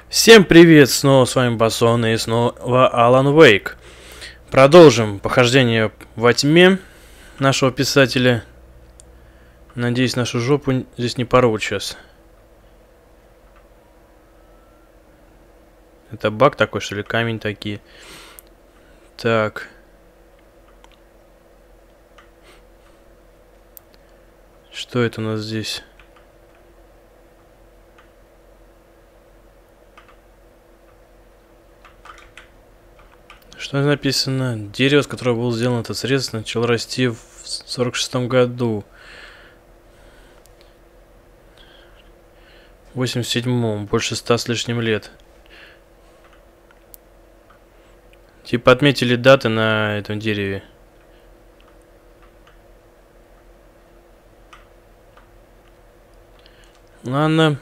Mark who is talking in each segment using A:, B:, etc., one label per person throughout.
A: Всем привет, снова с вами Басон и снова Алан Вейк. Продолжим похождение во тьме нашего писателя. Надеюсь, нашу жопу здесь не порвут сейчас. Это баг такой, что ли? Камень такие. Так. Что это у нас здесь? Что написано? Дерево, с которого был сделан этот срез, начало расти в 46-м году. В 87-м. Больше 100 с лишним лет. Типа отметили даты на этом дереве. Ладно.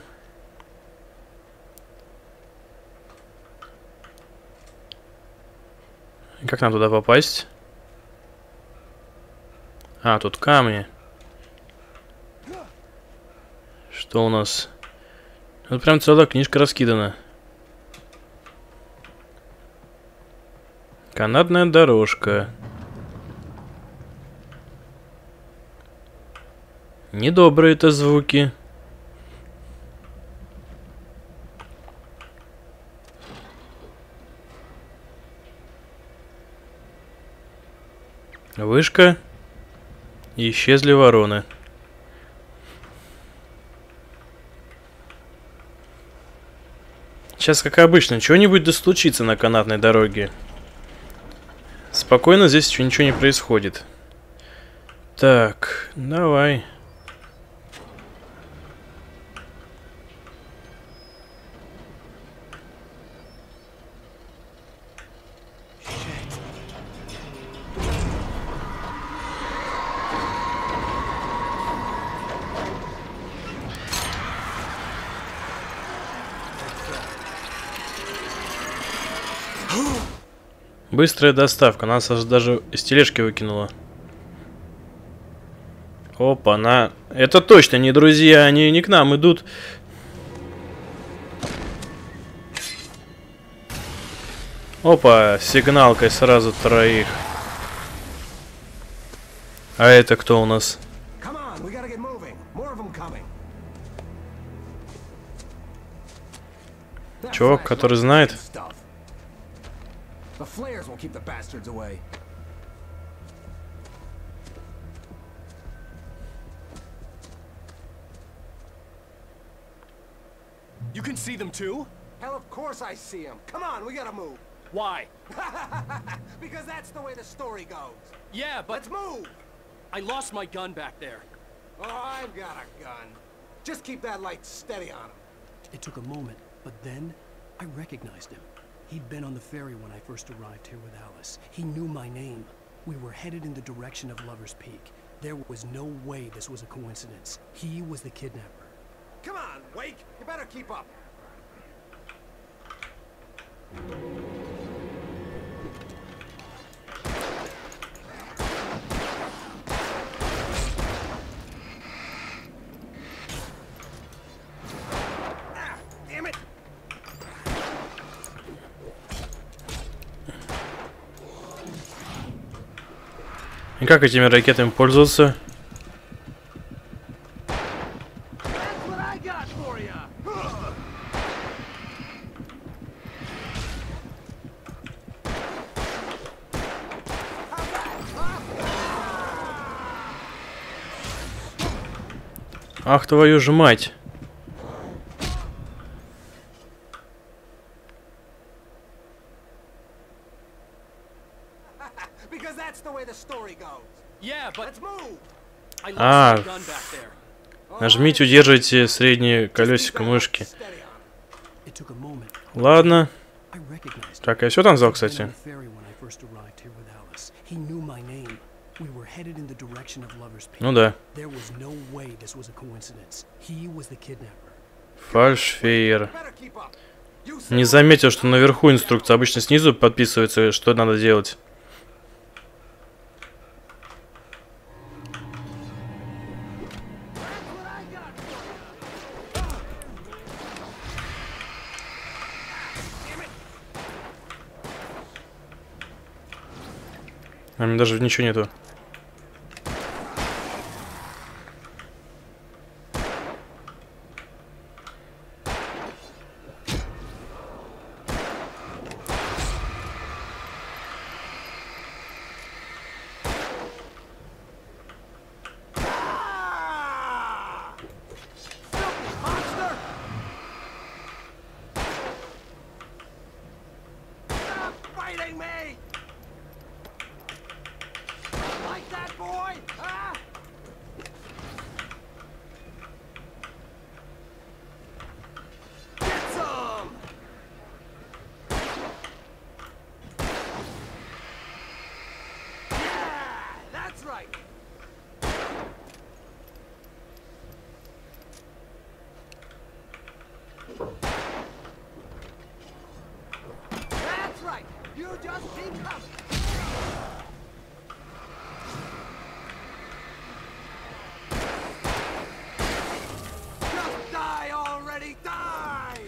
A: Как нам туда попасть? А, тут камни. Что у нас? Тут прям целая книжка раскидана. Канатная дорожка. Недобрые это звуки. Вышка. И исчезли вороны. Сейчас, как обычно, чего-нибудь да случится на канатной дороге. Спокойно, здесь еще ничего не происходит. Так, давай. Быстрая доставка. Нас аж даже из тележки выкинула. Опа, это точно не друзья, они не к нам идут. Опа, сигналкой сразу троих. А это кто у нас? Чувак, который знает.
B: The flares will keep the bastards away.
C: You can see them too?
B: Hell, of course I see them. Come on, we gotta move.
C: Why?
B: Because that's the way the story goes.
C: Yeah, but
B: Let's move.
C: I lost my gun back there.
B: Oh, I've got a gun. Just keep that light steady on him.
D: It took a moment, but then I recognized him. He'd been on the ferry when I first arrived here with Alice. He knew my name. We were headed in the direction of Lover's Peak. There was no way this was a coincidence. He was the kidnapper.
B: Come on, Wake. You better keep up. Ah, damn it.
A: И как этими ракетами пользоваться? Ах, твою ж мать!
B: Because that's the way the story goes.
C: Yeah, but
B: Let's move.
C: I lost
A: Ah.
C: my gun back there.
A: Нажмите, удерживайте среднее колесико мышки.
B: Steady on him.
D: It took a moment.
A: Ладно.
D: I recognized him.
A: Так, я все там взял,
D: He'd been on
A: кстати.
D: the ferry when I first arrived here with Alice. He knew my name. We were headed in the direction of Lover's Peak.
A: Ну да.
D: There was no way this was a coincidence. He was the kidnapper.
A: Фальшфейер.
B: Better keep up. You
A: Не заметил, что наверху инструкция. Обычно снизу подписывается, что надо делать. А у меня даже ничего нету.
B: Fighting me! Like that, boy? Huh? Get some! Yeah, that's right. That's right. You just keep coming. Just die already, die!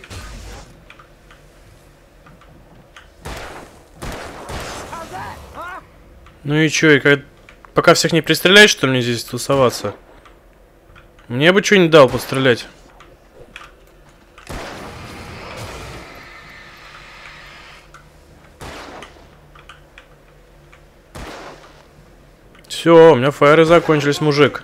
B: How's that, huh?
A: Ну и чё, и пока всех не пристреляешь, что ли, мне здесь тусоваться? Мне бы что-нибудь дал пострелять. Все, у меня фаеры закончились, мужик.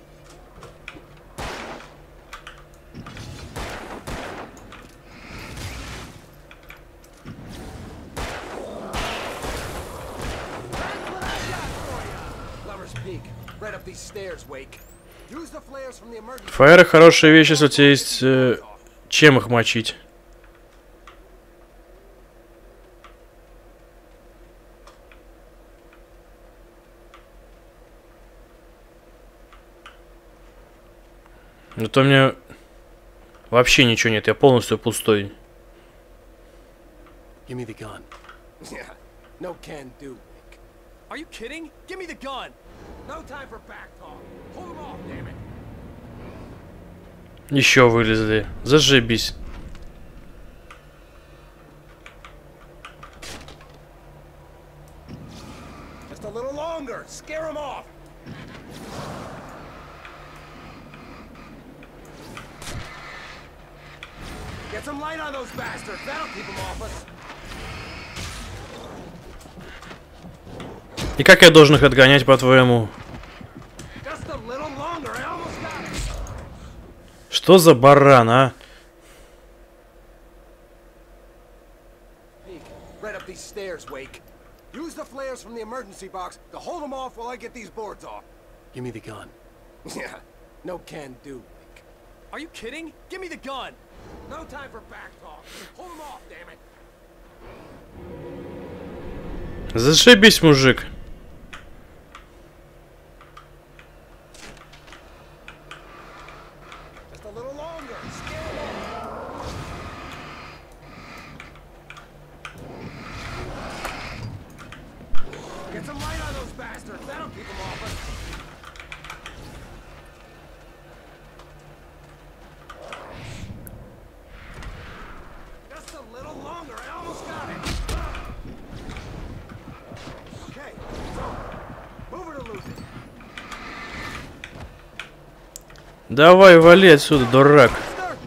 B: Lover's Peak, right up these stairs, Wake. Use the flares from the emergency.
A: Фаеры хорошая вещь, если у тебя есть чем их мочить. Ну то у меня вообще ничего нет, я полностью пустой.
D: Give me the gun.
B: Yeah, no can do, Wake.
C: Are you kidding? Give me the gun.
B: No time for back talk. Hold him off, damn it.
A: Еще вылезли. Зажибись.
B: Just a little longer. Scare him off. Get some light on those bastards. That'll keep them off us.
A: И как я должен их отгонять, по-твоему?
B: Just a little longer. I almost got it.
A: Что за баран, а?
B: Peek, right up these stairs, Wake. Use the flares from the emergency box to hold them off while I get these boards off.
D: Give me the gun.
B: Yeah, no can do, Wake.
C: Are you kidding? Give me the gun.
B: No time for back talk. Hold him off, damn it.
A: Зашибись, мужик.
B: Just a little longer. Scare him off. Get some light on those bastards. That'll keep them off us. Just a little longer. I almost got it. Okay, it's over. Move it or lose it.
A: Давай, вали отсюда, дурак.
B: Start.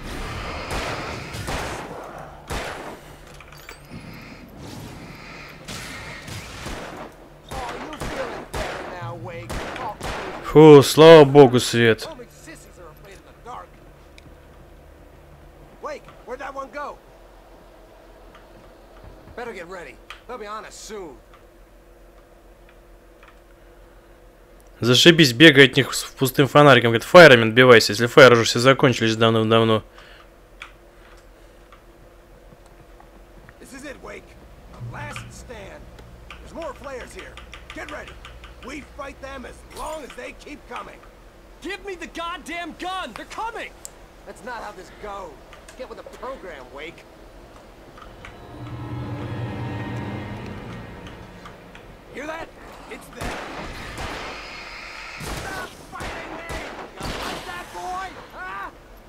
B: Oh, you feeling better now, Wake? Oh, please.
A: Фу, слава богу, свет.
B: Only sissies are afraid of the dark. Wake, where'd that one go? Better get ready. They'll be on us soon.
A: Зашибись, бегай от них с пустым фонариком. Говорит, фаерами отбивайся. Если фаеры уже все закончились давным-давно.
B: This is it, Wake. The last stand. There's more flares here. Get ready. We fight them as long as they keep coming.
C: Give me the goddamn gun. They're coming.
B: That's not how this goes. Get with the program, Wake. Hear that? It's them. Stop fighting me! You like that, boy? Huh?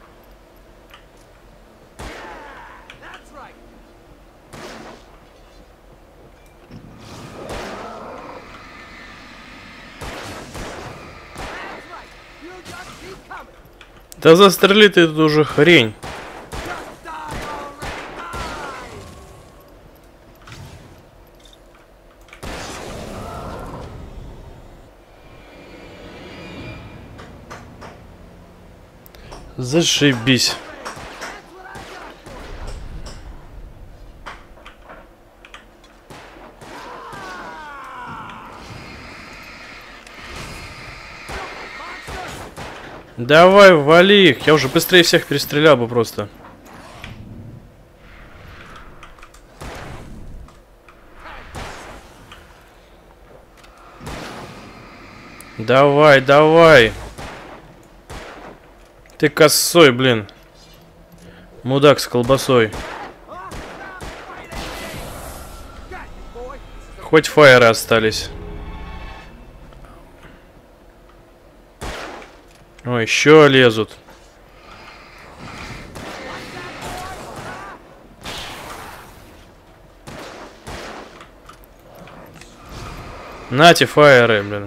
B: Yeah, that's right.
A: Да застрели ты тут уже хрень. Зашибись. Давай, вали их. Я уже быстрее всех перестрелял бы просто. Давай, давай. Ты косой, блин. Мудак с колбасой. Хоть фаеры остались. О, еще лезут. Нате фаеры, блин.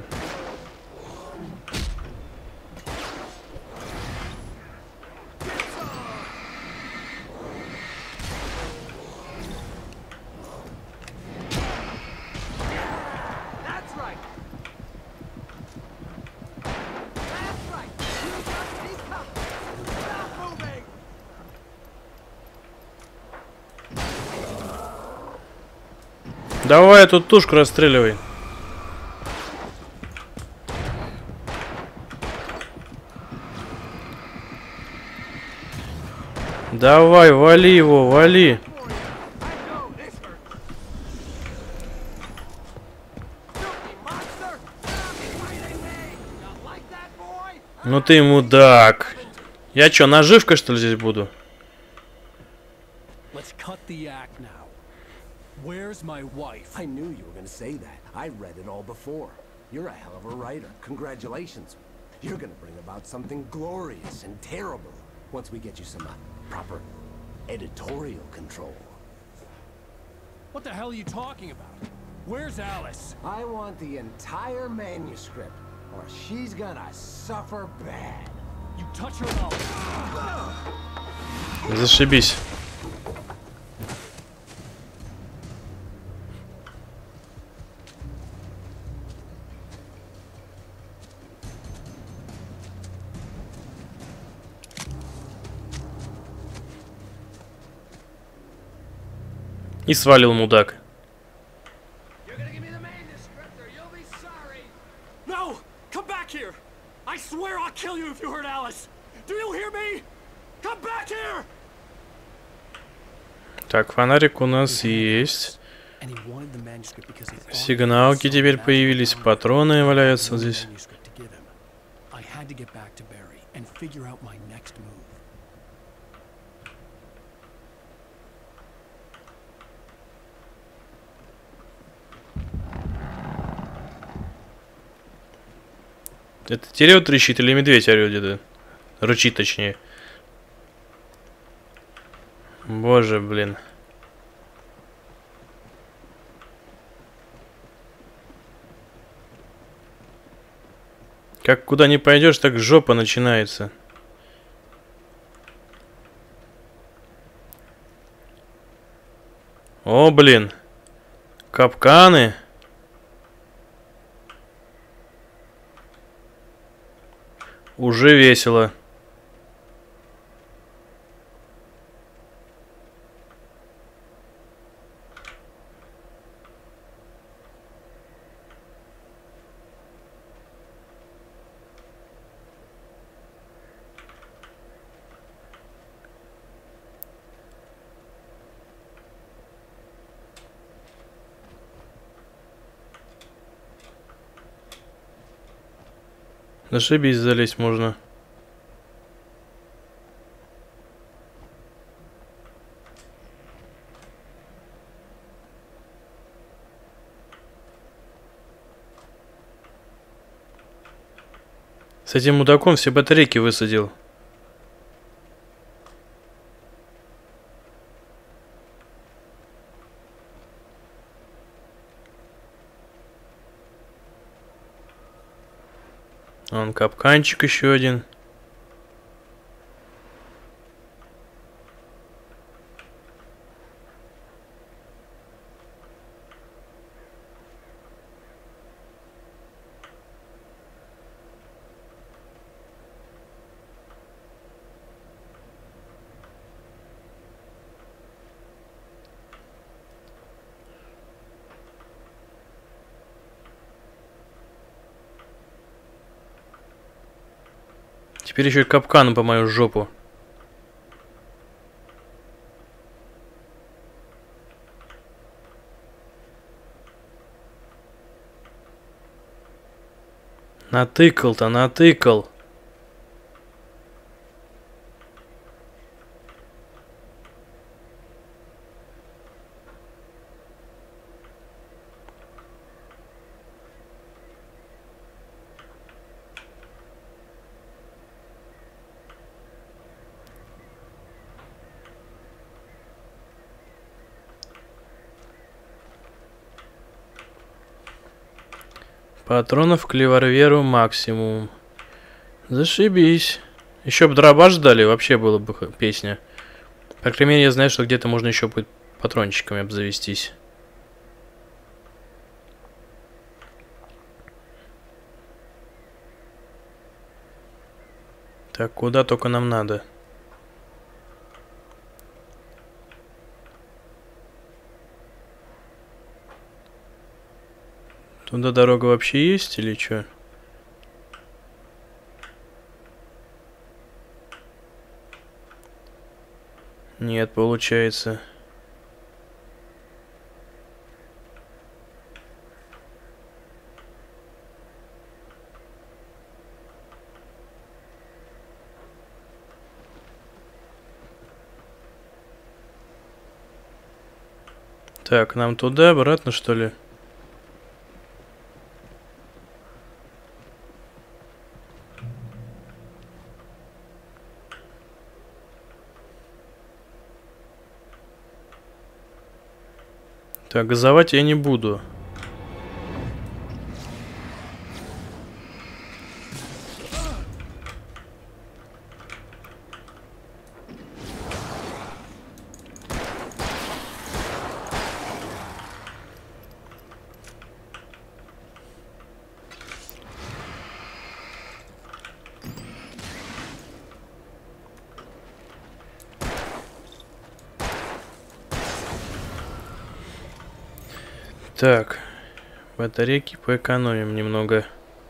A: Давай эту тушку расстреливай. Давай, вали его, вали. Ну ты мудак. Я чё, наживкой что ли здесь буду?
D: Let's cut the act now. Where's my wife?
B: I knew you were gonna say that. I read it all before. You're a hell of a writer. Congratulations. You're gonna bring about something glorious and terrible once we get you some proper editorial control.
D: What the hell are you talking about? Where's Alice?
B: I want the entire manuscript, or she's gonna suffer bad.
D: You touch her now.
A: Зашибись. И свалил мудак.
C: No! Come back here! I swear I'll kill you if you hurt Alice! Do you hear me? Come back here!
A: Так, фонарик у нас есть. Сигналки теперь появились, патроны валяются здесь. Это терет рычит или медведь орёт где-то? Рычит, точнее. Боже, блин. Как куда ни пойдешь, так жопа начинается. О, блин. Капканы. Уже весело. Зашибись, залезть можно. С этим мудаком все батарейки высадил. Вон капканчик еще один. Теперь еще и капканы по мою жопу. Натыкал-то, натыкал. Патронов к револьверу максимум. Зашибись. Еще бы дробаш дали, вообще было бы песня. По крайней мере, я знаю, что где-то можно еще будет патрончиками обзавестись. Так, куда только нам надо? Туда дорога вообще есть или что? Нет, получается. Так, нам туда, обратно, что ли? Так, газовать я не буду. Так, батарейки поэкономим немного.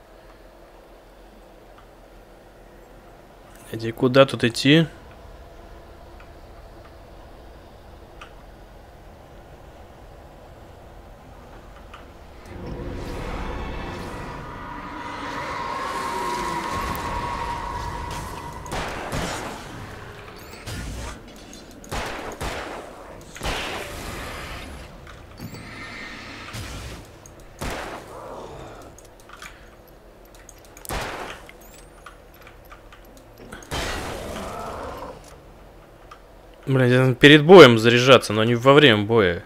A: Иди, куда тут идти? Блин, перед боем заряжаться, но не во время боя.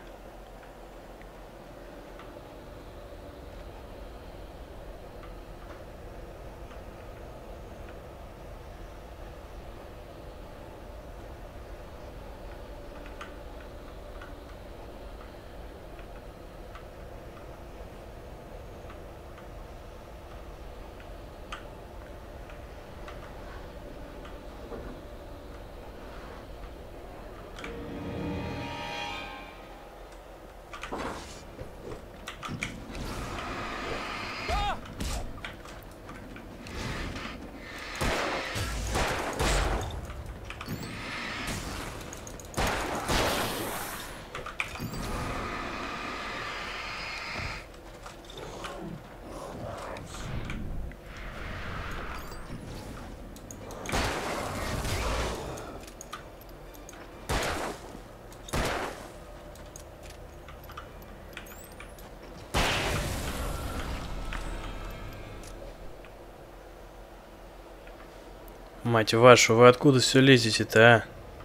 A: Мать вашу, вы откуда все лезете-то, а?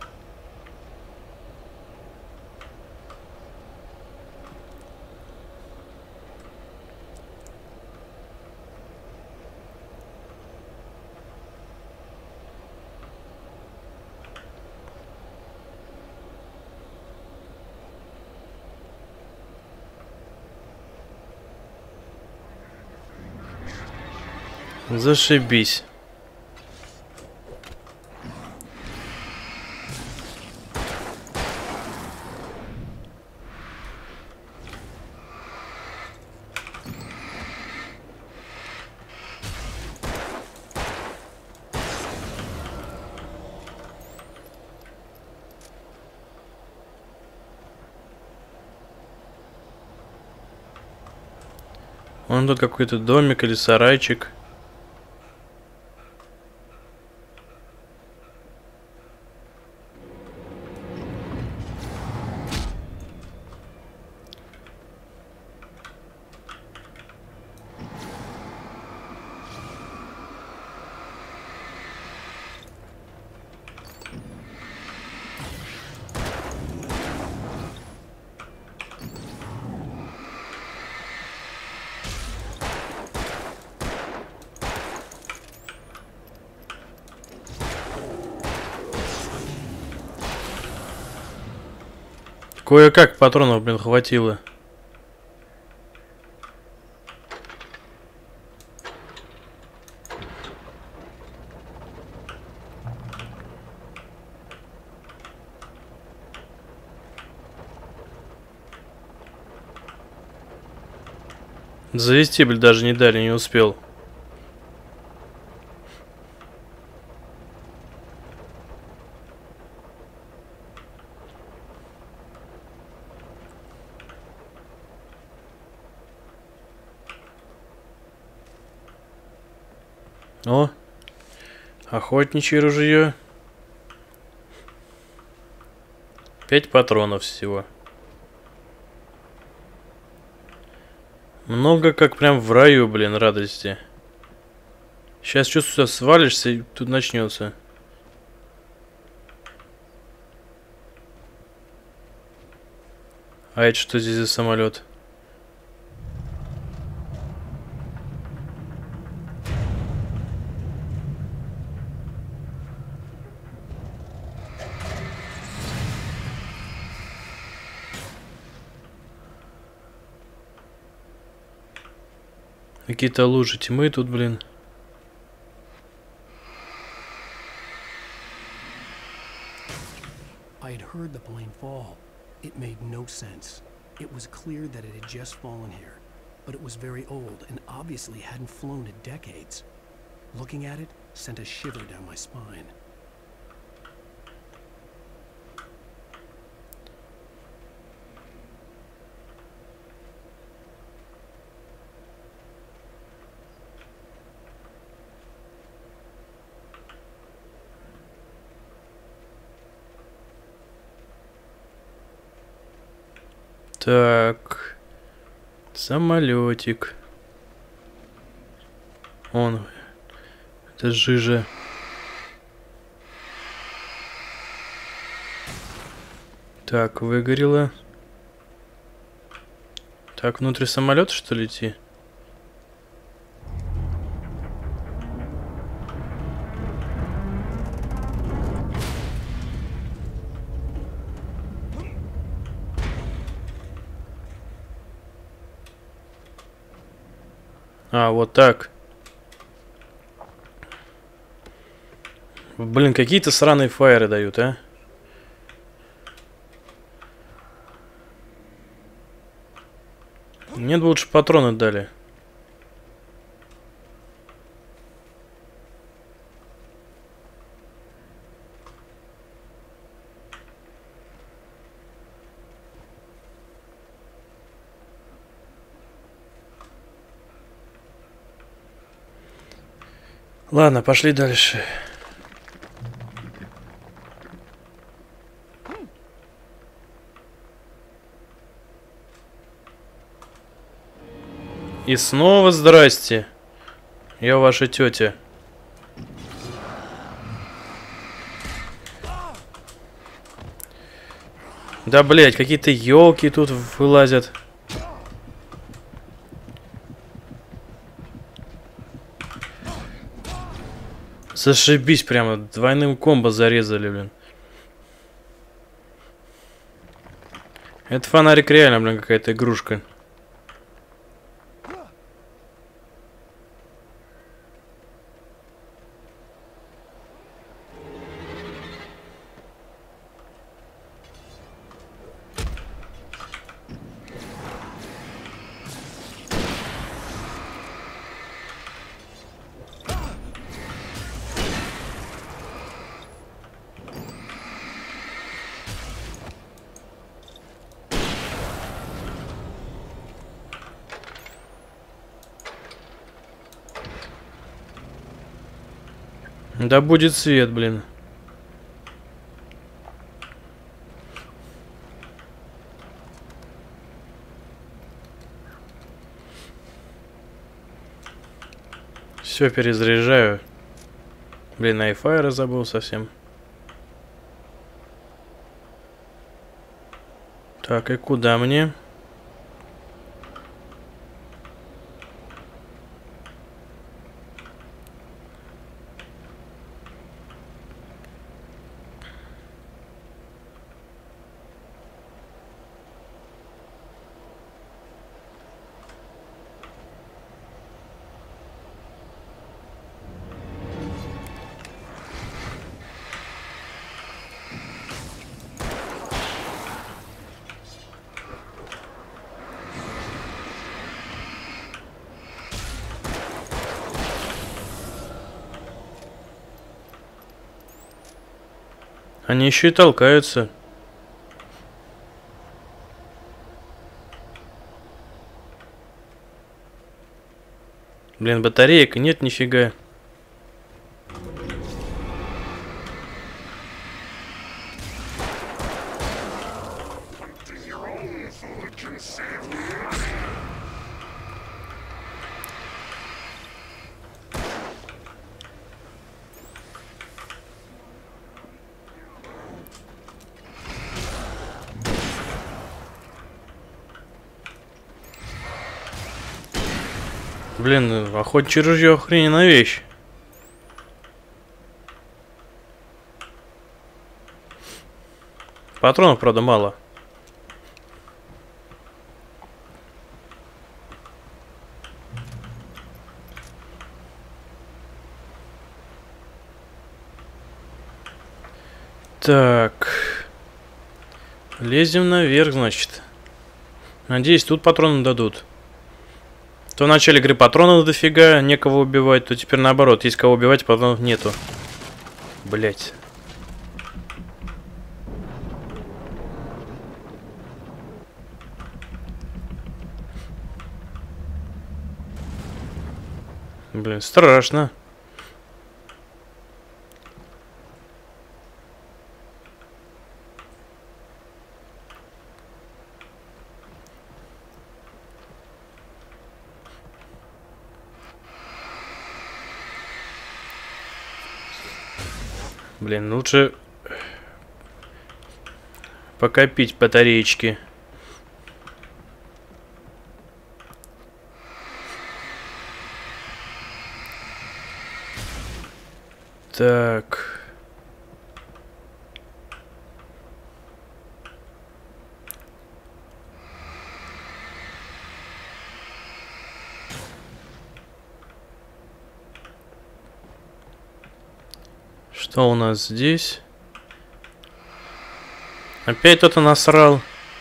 A: Зашибись. Вон тут какой-то домик или сарайчик. Кое-как патронов, блин, хватило. Завести, блин, даже не дали, не успел. О, охотничье ружье. 5 патронов всего. Много, как прям в раю, блин, радости. Сейчас чувствую, свалишься и тут начнется. А это что здесь за самолет? Какие-то лужи тьмы тут, блин.
D: I had heard the plane fall. It made no sense. It was clear that it had just fallen here, but it was very old and obviously hadn't flown in decades. Looking at it sent a shiver down my spine.
A: Так, самолетик. Он, это жижа. Так, выгорело. Так, внутрь самолета, что ли, идти? А, вот так. Блин, какие-то сраные фаеры дают, а? Мне бы лучше патроны дали. Ладно, пошли дальше. И снова здрасте. Я ваша тетя. Да, блять, какие-то елки тут вылазят. Зашибись, прямо двойным комбо зарезали, блин. Это фонарик реально, блин, какая-то игрушка. Да будет свет, блин. Все перезаряжаю. Блин, айфайра забыл совсем. Так, и куда мне? Они еще и толкаются. Блин, батареек нет нифига. Блин, охотничье ружье охрененная вещь. Патронов, правда, мало. Так. Лезем наверх, значит. Надеюсь, тут патроны дадут. То в начале игры патронов дофига, некого убивать, то теперь наоборот, есть кого убивать, патронов нету. Блять. Блин, страшно. Блин, лучше покопить батареечки. Так. Что у нас здесь? Опять кто-то насрал.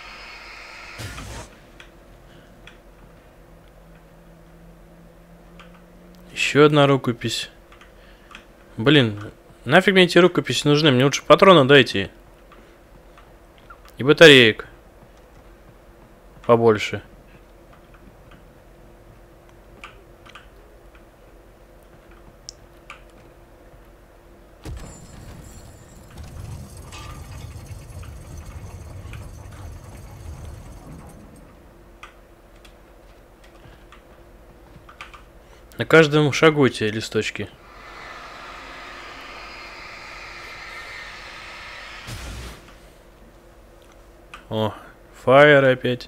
A: Еще одна рукопись. Блин, нафиг мне эти рукописи нужны? Мне лучше патрона дайте. И батареек. Побольше. На каждом шагу эти листочки. О, фаер опять.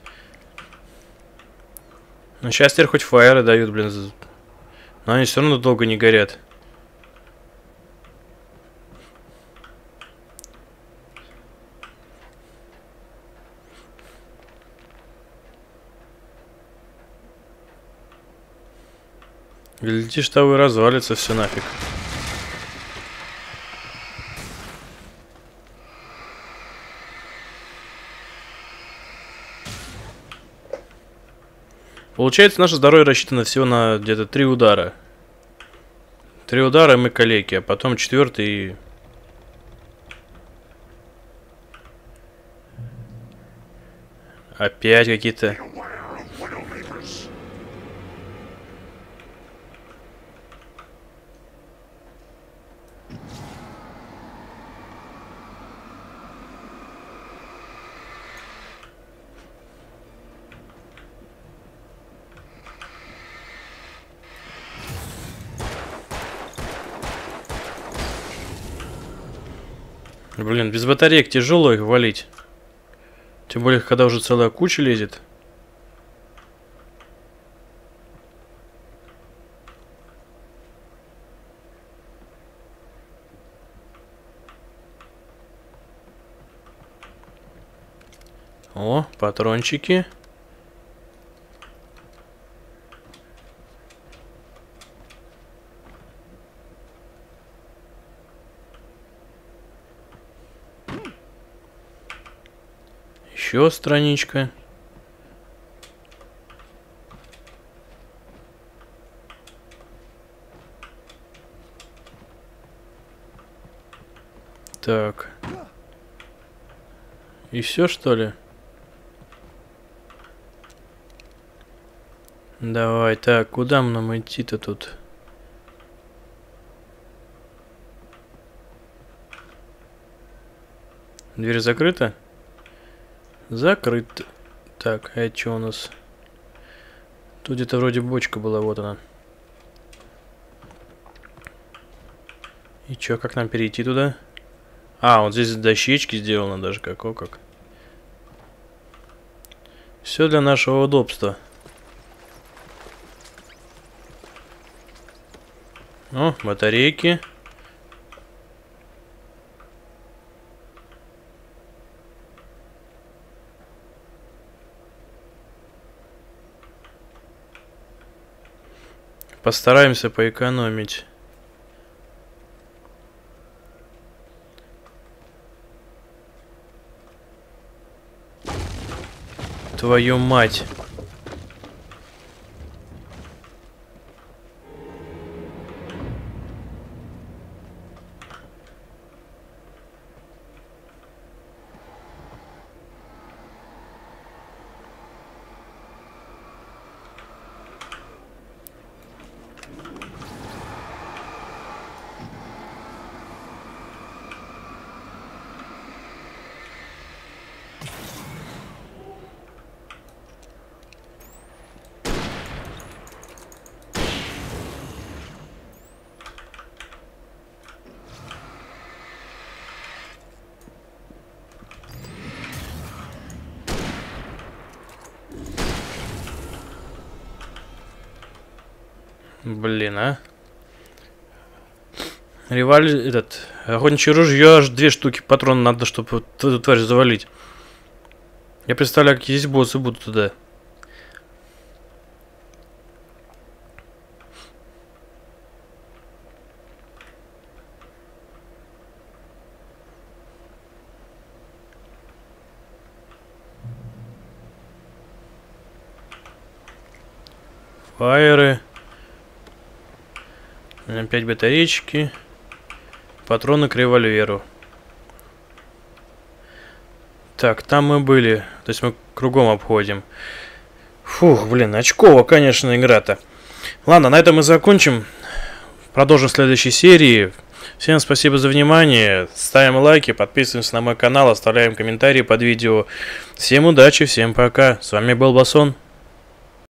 A: Ну, сейчас теперь хоть фаеры дают, блин. Но они все равно долго не горят. Глядишь, того и развалится все нафиг. Получается, наше здоровье рассчитано всего на где-то 3 удара. 3 удара, и мы калеки, а потом 4-й. Опять какие-то. Блин, без батареек тяжело их валить. Тем более, когда уже целая куча лезет. О, патрончики. Еще страничка. Так. И все, что ли? Давай, так, куда нам идти-то тут? Дверь закрыта? Закрыт. Так, а это что у нас? Тут где-то вроде бочка была, вот она. И чё, как нам перейти туда? А, вот здесь дощечки сделано даже, как. Все для нашего удобства. О, батарейки. Постараемся поэкономить. Твою мать. Блин, а? Охотничье ружье, аж 2 штуки патронов надо, чтобы эту тварь завалить. Я представляю, какие здесь боссы будут туда. Фаеры. Опять батареечки. Патроны к револьверу. Так, там мы были. То есть мы кругом обходим. Фух, блин, очково, конечно, игра-то. Ладно, на этом мы закончим. Продолжим в следующей серии. Всем спасибо за внимание. Ставим лайки, подписываемся на мой канал, оставляем комментарии под видео. Всем удачи, всем пока. С вами был Басон.